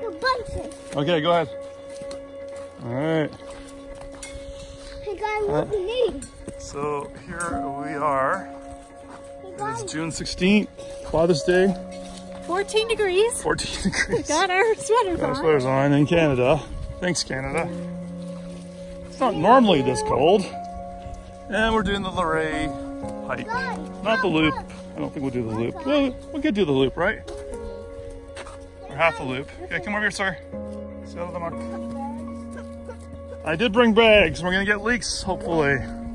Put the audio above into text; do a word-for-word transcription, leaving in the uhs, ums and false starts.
a bunch. Okay, go ahead. All right. Hey guys, what Uh, do you need? So here we are. Hey It guys, is June sixteenth, Father's Day. fourteen degrees. fourteen degrees. Got our sweaters Got our on. sweaters on in Canada. Thanks, Canada. It's not normally this cold. And we're doing the Loree hike. Not the loop. I don't think we'll do the loop. Well, we could do the loop, right? Or half the loop. Okay, come over here, sir. Sit on the mark. I did bring bags. We're gonna get leaks, hopefully.